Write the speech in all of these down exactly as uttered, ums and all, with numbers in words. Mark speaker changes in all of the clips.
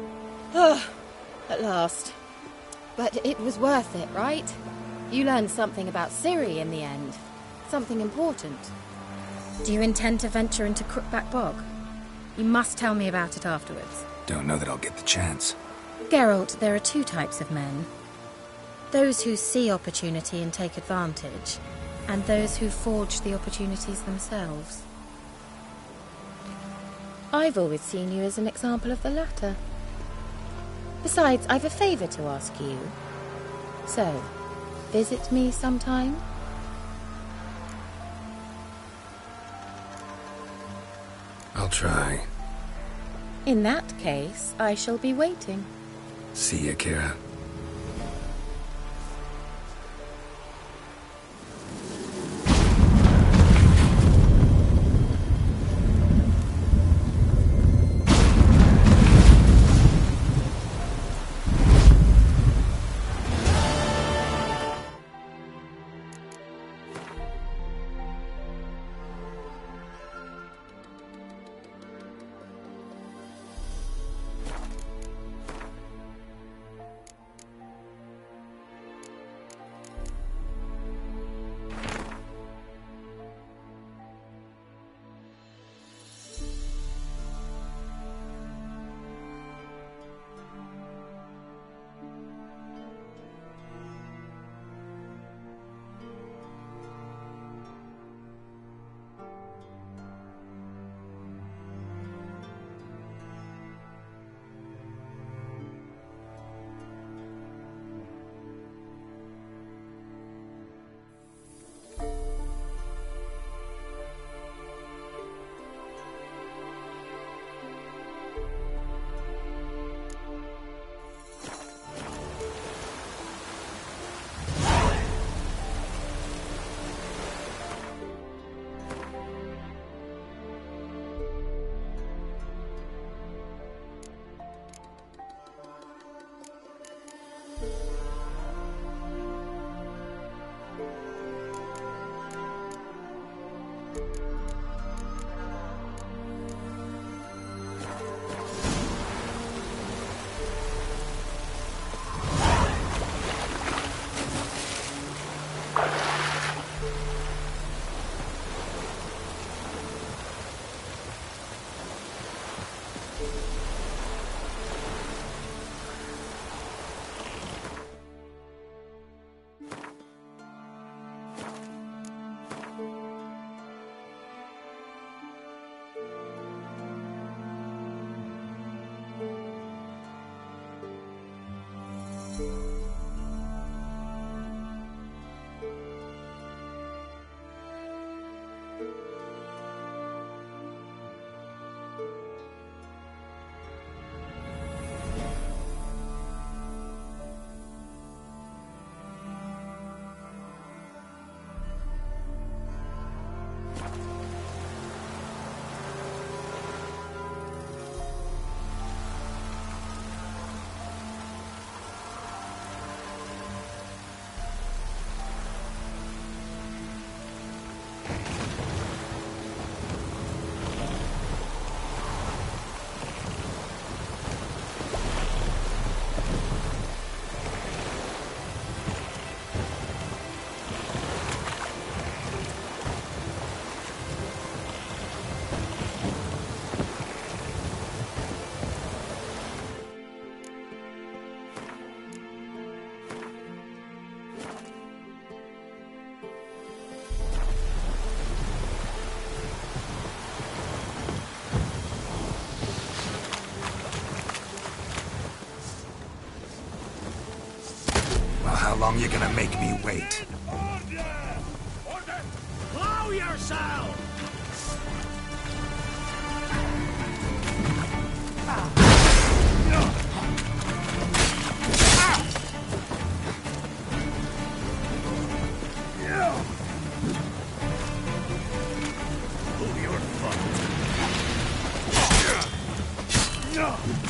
Speaker 1: Oh, at last. But it was worth it, right? You learned something about Ciri in the end. Something important. Do you intend to venture into Crookback Bog? You must tell me about it afterwards.
Speaker 2: Don't know that I'll get the chance.
Speaker 1: Geralt, there are two types of men. Those who see opportunity and take advantage, and those who forge the opportunities themselves. I've always seen you as an example of the latter. Besides, I've a favour to ask you. So, visit me sometime?
Speaker 2: I'll try.
Speaker 1: In that case, I shall be waiting.
Speaker 2: See ya, Kira. How long you gonna make me wait?
Speaker 3: Order! Order! Plow yourself! Hold your fun.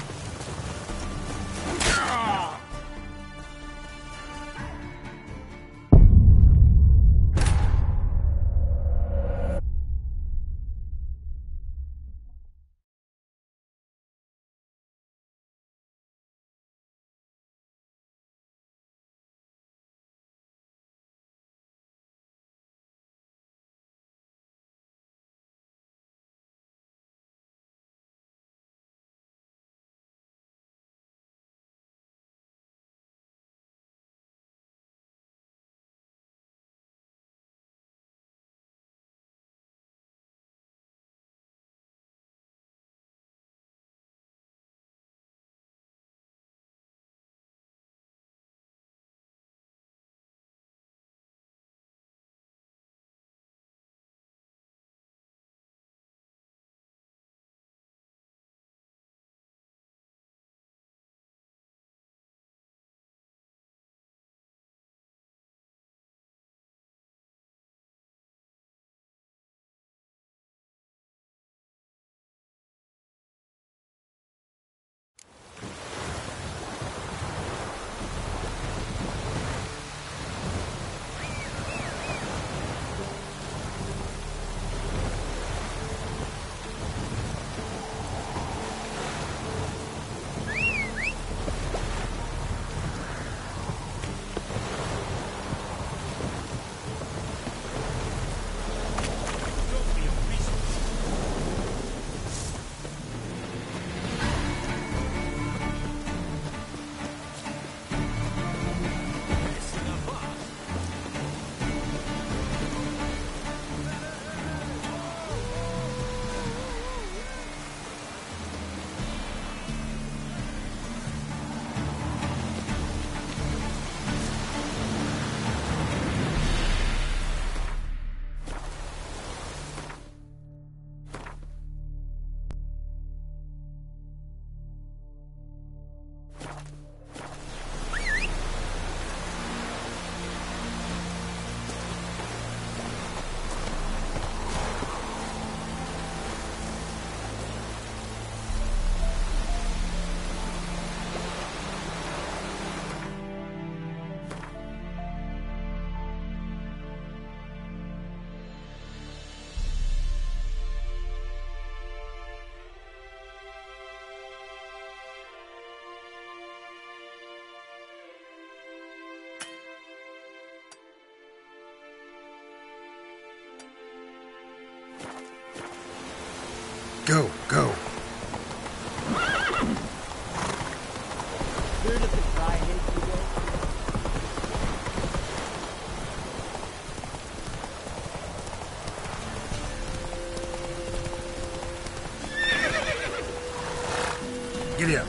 Speaker 2: you.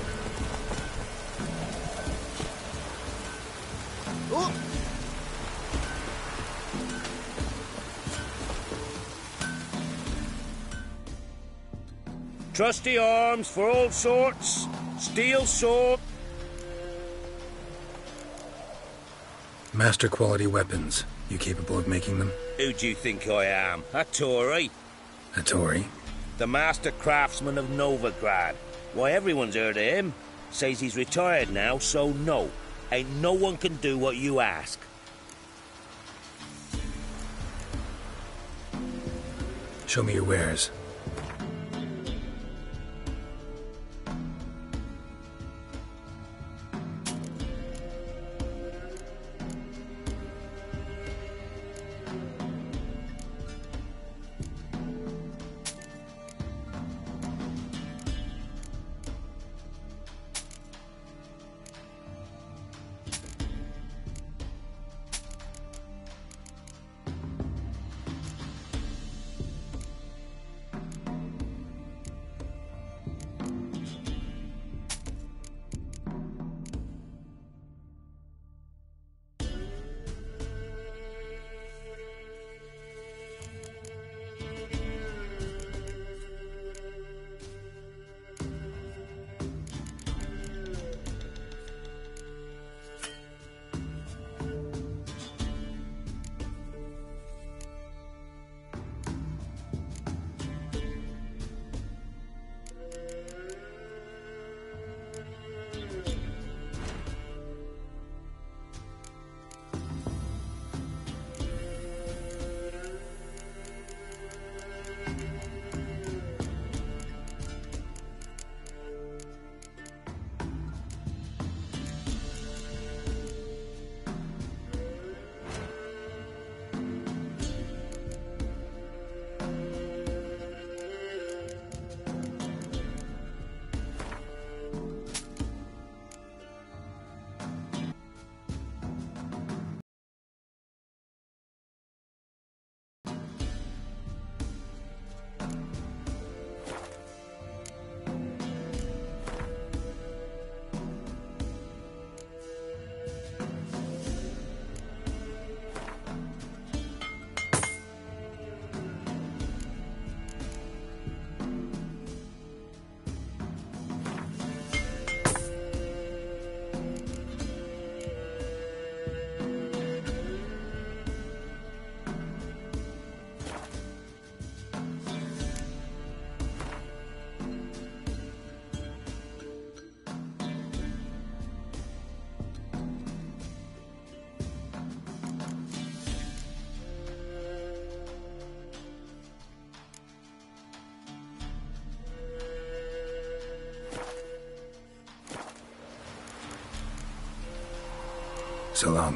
Speaker 4: Oh.
Speaker 3: Trusty arms for all sorts. Steel sword.
Speaker 2: Master quality weapons. You capable of making them?
Speaker 3: Who do you think I am? A Tory?
Speaker 2: A Tory?
Speaker 3: The master craftsman of Novigrad. Why, everyone's heard of him. Says he's retired now, so no. Ain't no one can do what you ask.
Speaker 2: Show me your wares. So long.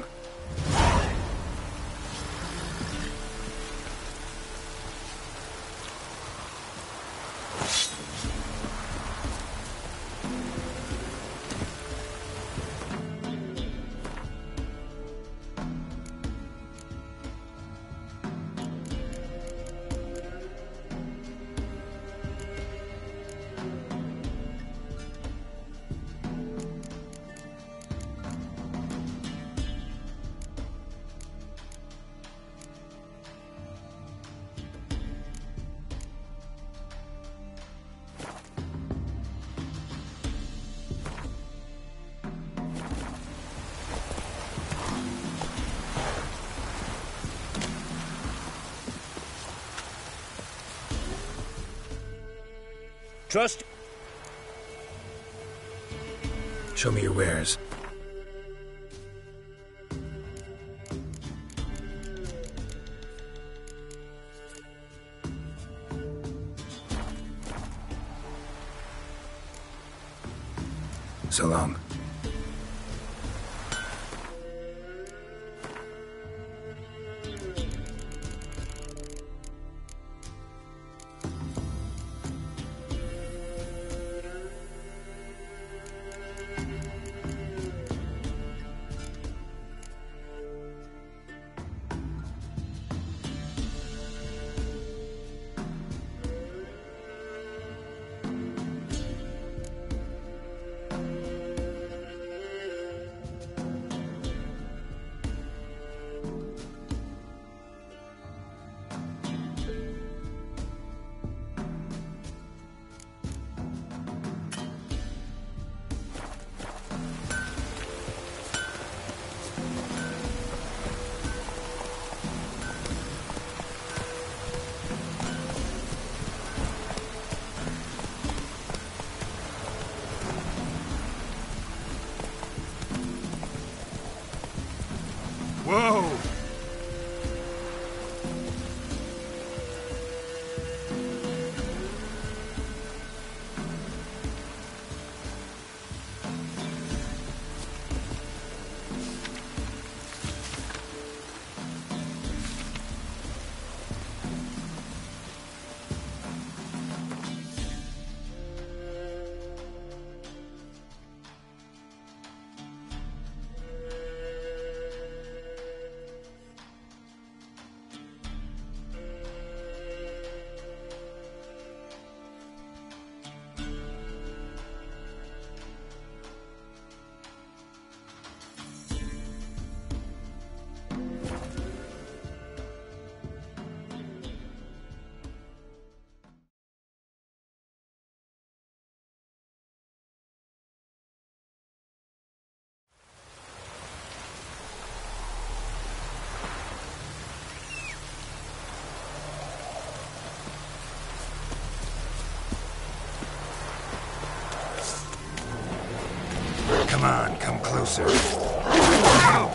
Speaker 3: Trust.
Speaker 2: Show me your wares. So long. Whoa! Come on, come closer.